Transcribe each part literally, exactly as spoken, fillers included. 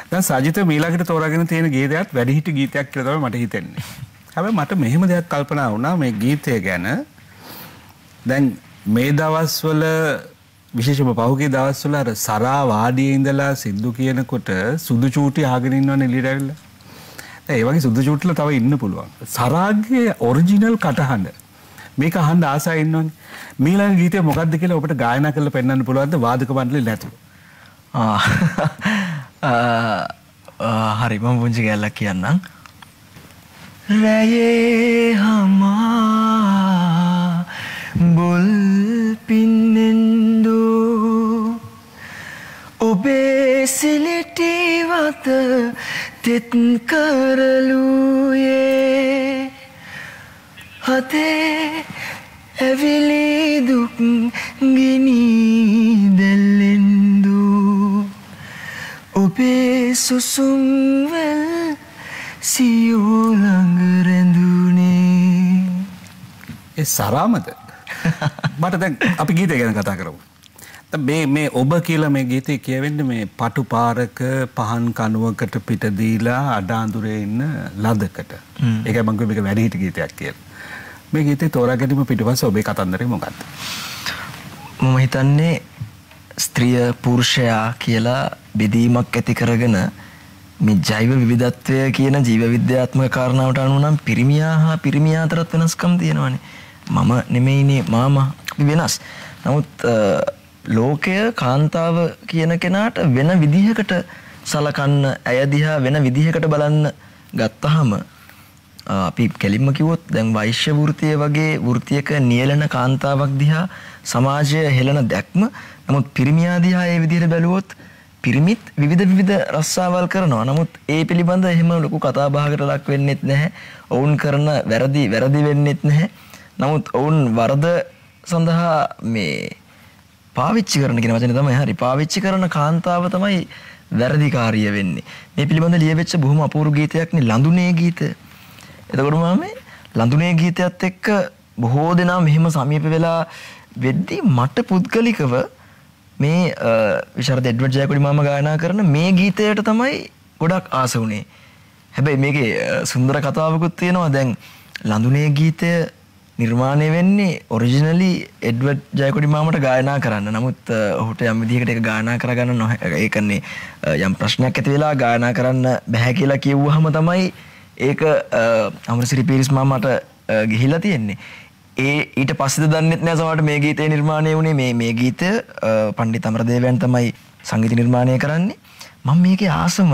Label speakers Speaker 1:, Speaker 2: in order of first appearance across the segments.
Speaker 1: දැන් සජිත මීළඟට තෝරාගෙන තියෙන ගීතයත් වැඩිහිටි ගීතයක් කියලා තමයි මට හිතෙන්නේ. හැබැයි මට මෙහෙම දෙයක් කල්පනා වුණා මේ ගීතය ගැන. දැන් මේ දවස්වල විශේෂයෙන්ම පහුගිය දවස්වල අර සරා වාඩියේ ඉඳලා සින්දු කියනකොට සුදු චූටි අහගෙන ඉන්නවනේ එළියට ඇවිල්ලා. දැන් ඒ වගේ සුදු චූටිලා තව ඉන්න පුළුවන්. සරාගේ ඔරිජිනල් කටහඬ මේක අහන්න ආසයි ඉන්නවනේ. මීළඟ ගීතය මොකක්ද කියලා ඔබට ගායනා කරලා පෙන්වන්න පුළුවන්ද වාදක මණ්ඩලෙ නැතුව?
Speaker 2: ආ හරි මම පුංචි ගැල්ලක් කියන්නම්. රැයේ හමා බුල් පින්නෙන්දු ඔබේ සිලිටි වත තෙත් කරලුයේ හතේ ඇවිලි දුක් ගිනි දැල්ලෙන්දු ඔබේ සුසුම්වැල් සියෝ ළඟ රැඳුනේ.
Speaker 1: ඒ සරාමද? මට දැන් අපි ගීතය ගැන කතා කරමු. මේ මේ ඔබ කියලා මේ ගීතේ කියවෙන්නේ මේ පටු පාරක පහන් කණුවකට පිට දීලා අඩාඳුරේ ඉන්න ලදකට. ඒකයි මම කිව්වේ මේක වැඩිහිටි ගීතයක් කියලා. මේ ගීතේ තෝරා ගැනීම පිටපස්සේ ඔබේ කතන්දරේ මොකක්ද?
Speaker 2: මම හිතන්නේ ස්ත්‍රිය පුරුෂයා කියලා බෙදීමක් ඇති කරගෙන මේ ජෛව විවිධත්වය කියන ජීව විද්‍යාත්මක කාරණාවට අනුව නම් පිරිමියා හා පිරිමියා අතරත් වෙනස්කම් තියෙනවානේ. මම නෙමෙයිනේ මාමා අපි වෙනස්. නමුත් ලෝකය කාන්තාව කියන කෙනාට වෙන විදිහකට සලකන්න ඇය දිහා වෙන විදිහකට බලන්න ගත්තාම අපි කෙලින්ම කිව්වොත් දැන් වෛශ්‍ය වෘත්තිය වගේ වෘත්තියක නියැලෙන කාන්තාවක් දිහා සමාජය හෙළන දැක්ම නමුත් පිරිමියා දිහා ඒ විදිහට බැලුවොත් පිරිමිත් විවිධ විවිධ රස්සාවල් කරනවා. නමුත් ඒ පිළිබඳ එහෙම ලොකු කතා බහකට ලක් වෙන්නෙත් නැහැ. ඔවුන් කරන වැරදි වැරදි වෙන්නෙත් නැහැ. නමුත් ඔවුන් වරද සඳහා මේ පාවිච්චි කරන කියන වචනේ තමයි හරි. පාවිච්චි කරන කාන්තාව තමයි වැරදිකාරිය වෙන්නේ. මේ පිළිබඳ ලියවෙච්ච බොහොම අපූර්ව ගීතයක් නේ ලඳුනේ ගීතය. එතකොට මම මේ ලඳුනේ ගීතයත් එක්ක බොහෝ දෙනා මෙහෙම සමීප වෙලා වෙද්දී මට පුද්ගලිකව මේ විශාරද එඩ්වඩ් ජයකොඩි මාමා ගායනා කරන මේ ගීතයට තමයි ගොඩක් ආස වුණේ. හැබැයි මේකේ සුන්දර කතාවකුත් තියෙනවා. දැන් ලඳුනේ ගීතය නිර්මාණය වෙන්නේ ඔරිජිනලි එඩ්වඩ් ජයකොඩි මාමට ගායනා කරන්න. නමුත් ඔහුට යම් විදිහකට ඒක ගායනා කරගන්න නොහැ. ඒ කියන්නේ යම් ප්‍රශ්නයක් ඇති වෙලා ගායනා කරන්න බැහැ කියලා කිව්වහම තමයි ඒක අමරසිරි පීරිස් මාමට ගිහිලා තියෙන්නේ. ඒ ඊට පස්සේද දන්නෙත් නෑ සමහරට මේ ගීතය නිර්මාණය වුණේ මේ මේ ගීතය පණ්ඩිත අමරදේවයන් තමයි සංගීත නිර්මාණය කරන්නේ. මම මේකේ ආසම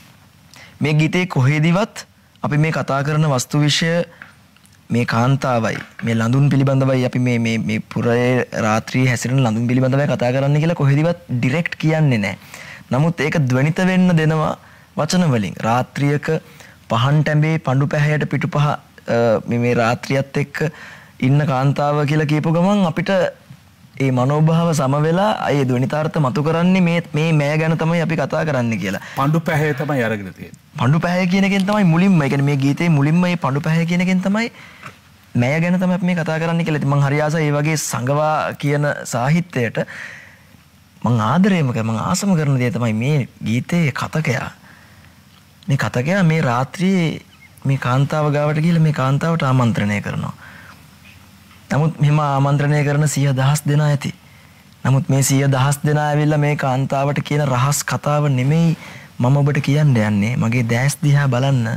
Speaker 2: මේ ගීතේ කොහෙදිවත් අපි මේ කතා කරන වස්තු විෂය මේ කාන්තාවයි මේ ලඳුන් පිළිබඳවයි අපි මේ මේ මේ පුරේ රාත්‍රියේ හැසිරෙන ලඳුන් පිළිබඳවයි කතා කරන්න කියලා කොහෙදිවත් ඩිරෙක්ට් කියන්නේ නැහැ. නමුත් ඒක ධ්වනිත වෙන්න දෙනවා වචන වලින්. රාත්‍රියක පහන් ටැඹේ පඳු පැහැයට පිටුපහ මේ මේ රාත්‍රියත් එක්ක ඉන්න කාන්තාව කියලා කියපු ගමන් අපිට ඒ මනෝභාව සම වෙලා අය ධ්වනිතාර්ථ මතු කරන්නේ මේ මේ මෑ ගැන තමයි අපි කතා කරන්නේ කියලා.
Speaker 1: පඳු පැහැ තමයි අරගෙන තියෙන්නේ.
Speaker 2: පඳු පැහැ කියන එකෙන් තමයි මුලින්ම ඒ කියන්නේ මේ ගීතේ මුලින්ම මේ පඳු පැහැ කියන එකෙන් තමයි මෑ ගැන තමයි අපි මේ කතා කරන්නේ කියලා. ඉතින් මං හරි ආසයි මේ වගේ සංගවා කියන සාහිත්‍යයට මං ආදරේම කර මං ආසම කරන දේ තමයි මේ ගීතේ කතකයා. මේ කතකයා මේ රාත්‍රියේ මේ කාන්තාව ගාවට ගිහලා මේ කාන්තාවට ආමන්ත්‍රණය කරනවා. නමුත් මෙහෙම ආමන්ත්‍රණය කරන සිය දහස් දෙනා ඇති. නමුත් මේ සිය දහස් දෙනා ඇවිල්ලා මේ කාන්තාවට කියන රහස් කතාව නෙමෙයි මම ඔබට කියන්න යන්නේ. මගේ දැස් දිහා බලන්න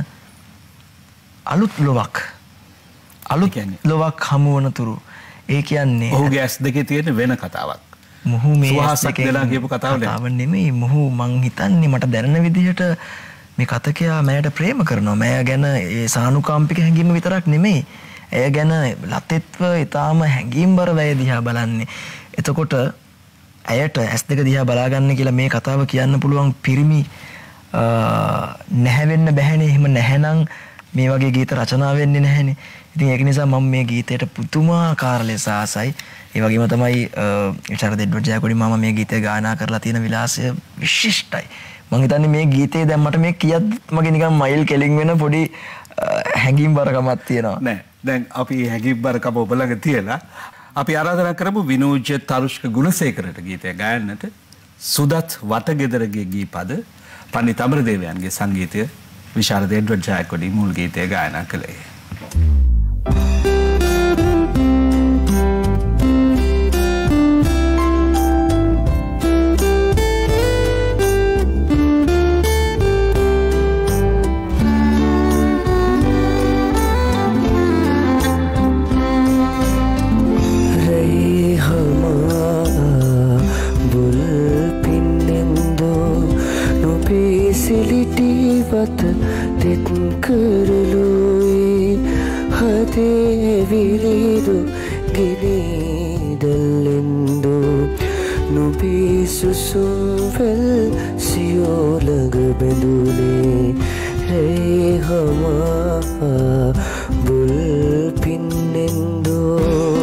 Speaker 2: අලුත් ලොවක්. අලුත් ලොවක් හමු වන තුරු. ඒ කියන්නේ
Speaker 1: ඔහුගේ ඇස් දෙකේ තියෙන වෙන කතාවක්.
Speaker 2: මොහු මේ
Speaker 1: ඇස් දෙකේ දෙලා කියපු කතාව
Speaker 2: නෙමෙයි. මොහු මං හිතන්නේ මට දැනෙන විදිහට මේ කතකයා මෑට ප්‍රේම කරනවා. මෑ ගැන ඒ සානුකාම්පික හැඟීම විතරක් නෙමෙයි. ඇය ගැන ලතෙත්ව ඊටාම හැඟීම්බර වැය දිහා බලන්නේ. එතකොට ඇයට ඇස් දෙක දිහා බලාගන්න කියලා මේ කතාව කියන්න පුළුවන් පිරිමි නැහැ වෙන්න බැහැනේ. එහෙම නැහැනම් මේ වගේ ගීත රචනා වෙන්නේ නැහැනේ. ඉතින් ඒක නිසා මම මේ ගීතයට පුදුමාකාර ලෙස ආසයි. ඒ වගේම තමයි විචාරද එඩ්වඩ් ජයකොඩි මාමා මේ ගීතය ගායනා කරලා තියෙන විලාසය විශිෂ්ටයි. මම හිතන්නේ මේ ගීතේ දැන් මට මේ කියද්දි මගේ නිකන් මයිල් කෙලින් වෙන පොඩි හැඟීම්බරකමක් තියෙනවා.
Speaker 1: නෑ දැන් අපි හැඟීම්බරකම ඔබ ළඟ තියලා අපි ආරාධනා කරමු විනෝජ තරුෂ්ක ගුණසේකරට ගීතය ගායන්නට. සුදත් වටගෙදරගේ ගීපද පණ්ඩිත අමරදේවයන්ගේ සංගීතය විශාරද එඩ්වඩ් ජයකොඩි මුල් ගීතය ගායනා කළේ.
Speaker 3: තෙත් කරලුයි හදේ විලිදු ගිනිදැල්ලෙන්දු නුබී සුසුම්වැල් සියෝලග බැඳුනේ රේ හමා බුල් පින්නෙන්දෝ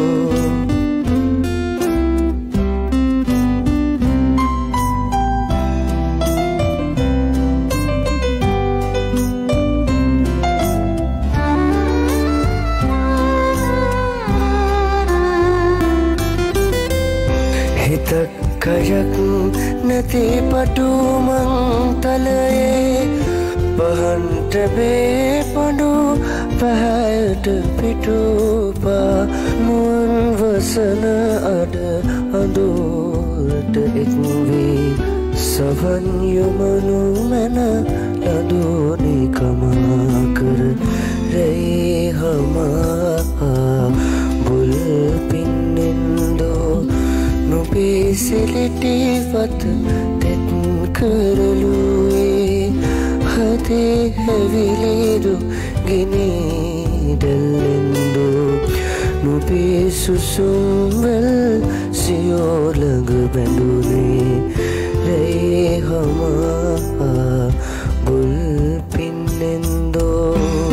Speaker 3: කයක් නැති පටුමං තලයේ පහන්ට බේ පඩු පැහැයට පිටුපා මුවන් වසන අඩ අඳුරට එක්වී සවන් යොමනු මැන ලඳුනි කමා කර රැයි හමා බුල් පින්නෙන්දෝ නුබේ සිලිටිවත් තෙත් කරලුවේ හදේ හැවිලිදු ගිනිදැල්ලෙන්දු නුබේ සුසුම්වැල් සියෝලග බැඳුනේ රේ හමා බුල් පින්නෙන්දෝ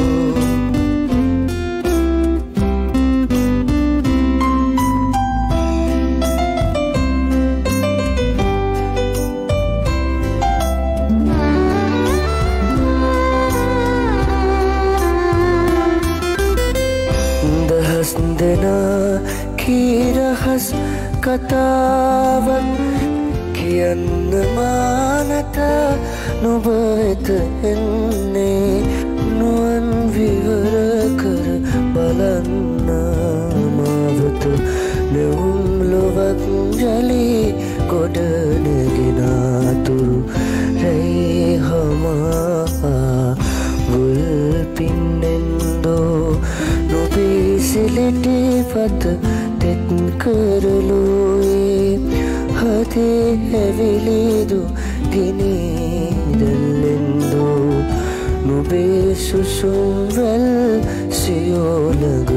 Speaker 3: දෙනා කීරහස් කතාවක් කියන්න මානත නුඹ වෙත එන්නේ නුවන් විවර කර බලන්න මාවත නෙවුම් ලොවක් ජලී ගොඩ නැගෙනතුරු රැයි හමා බුල් පින්නෙන්දෝ සිලිටිපත තෙත් කරලුවේ හදේ හැවිලිදු ගිනිදැල්ලෙන්දෝ නුබේ සුසුම්වැල් සියෝලග